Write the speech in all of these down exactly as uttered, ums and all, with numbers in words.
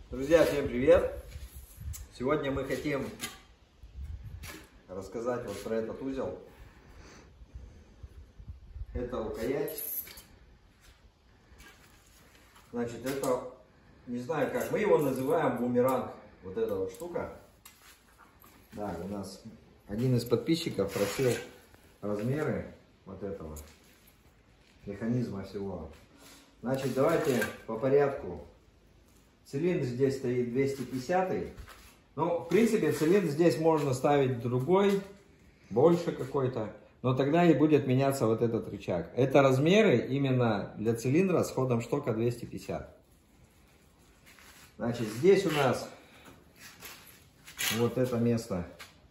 Друзья, всем привет! Сегодня мы хотим рассказать вот про этот узел. Это рукоять. Значит, это, не знаю как, мы его называем бумеранг. Вот эта вот штука. Да, у нас один из подписчиков просил размеры вот этого механизма всего. Значит, давайте по порядку. Цилиндр здесь стоит двести пятьдесят. Ну, в принципе, цилиндр здесь можно ставить другой, больше какой-то. Но тогда и будет меняться вот этот рычаг. Это размеры именно для цилиндра с ходом штока двести пятьдесят. Значит, здесь у нас вот это место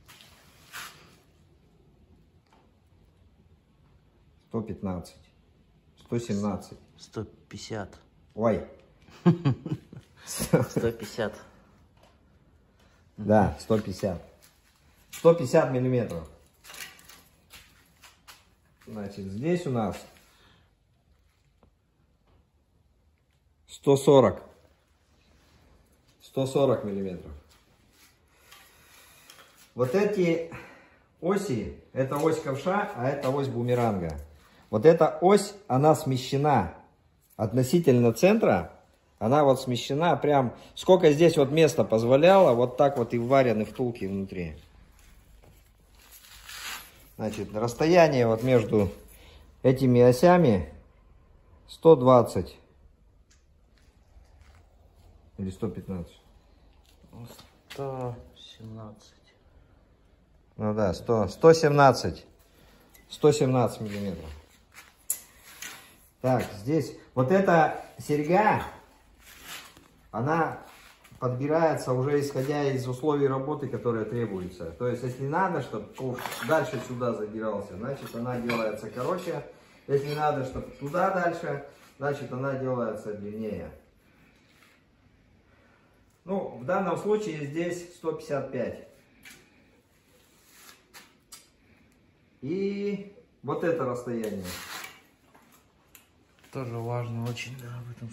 сто пятнадцать, сто семнадцать. сто пятьдесят. Ой. сто пятьдесят. Да, сто пятьдесят. сто пятьдесят миллиметров. Значит, здесь у нас сто сорок. сто сорок миллиметров. Вот эти оси, это ось ковша, а это ось бумеранга. Вот эта ось, она смещена относительно центра. Она вот смещена прям, сколько здесь вот места позволяло, вот так вот и вварены втулки внутри. Значит, расстояние вот между этими осями сто двадцать или сто пятнадцать. сто семнадцать. Ну да, сто, сто семнадцать. сто семнадцать миллиметров. Так, здесь вот эта серьга, она подбирается уже исходя из условий работы, которые требуются. То есть, если надо, чтобы ковш дальше сюда задирался, значит, она делается короче. Если надо, чтобы туда дальше, значит, она делается длиннее. Ну, в данном случае здесь сто пятьдесят пять. И вот это расстояние. Тоже важно очень, да, в этом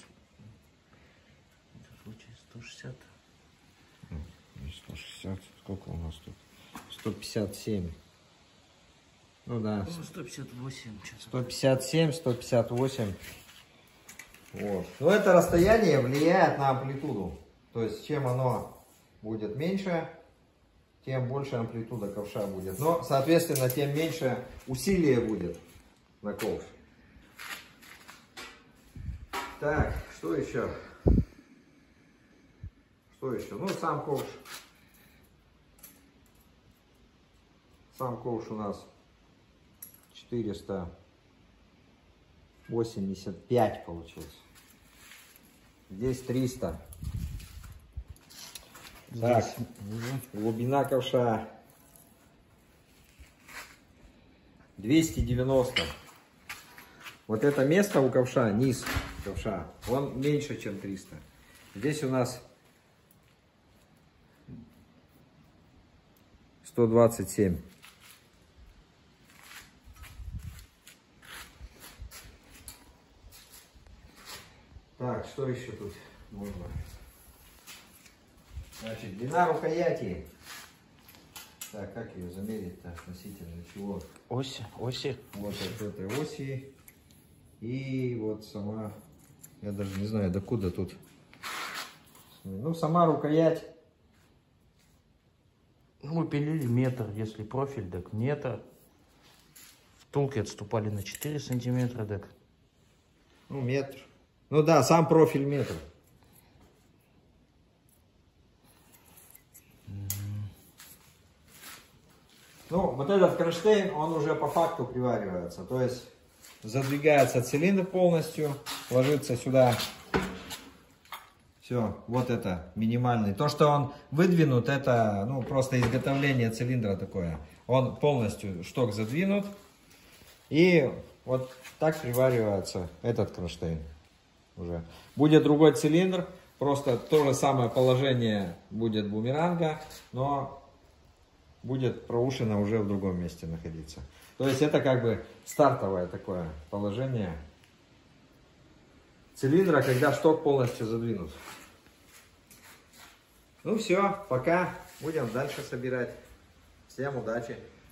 случае сто шестьдесят. сто шестьдесят, сколько у нас тут? сто пятьдесят семь. Ну да. Ну, сто пятьдесят восемь. сто пятьдесят семь, сто пятьдесят восемь. Вот. Но это расстояние влияет на амплитуду. То есть, чем оно будет меньше, тем больше амплитуда ковша будет. Но, соответственно, тем меньше усилие будет на ковш. Так, что еще? Что еще? Ну, сам ковш. Сам ковш у нас четыреста восемьдесят пять получился. Здесь триста. Так, глубина ковша двести девяносто. Вот это место у ковша, низ ковша, он меньше, чем триста. Здесь у нас сто двадцать семь. Так, что еще тут можно? Значит, длина рукояти. Так, как ее замерить-то относительно чего? Оси, оси. Вот от этой оси. И вот сама, я даже не знаю, докуда тут. Ну, сама рукоять. Ну, мы пилили метр, если профиль, так метр. Втулки отступали на четыре сантиметра, так. Ну, метр. Ну да, сам профиль метр. Ну, вот этот кронштейн, он уже по факту приваривается. То есть задвигается цилиндр полностью, ложится сюда. Все, вот это минимальный. То, что он выдвинут, это ну, просто изготовление цилиндра такое. Он полностью шток задвинут. И вот так приваривается этот кронштейн уже. Будет другой цилиндр, просто то же самое положение будет бумеранга, но будет проушина уже в другом месте находиться. То есть это как бы стартовое такое положение цилиндра, когда шток полностью задвинут. Ну все, пока. Будем дальше собирать. Всем удачи.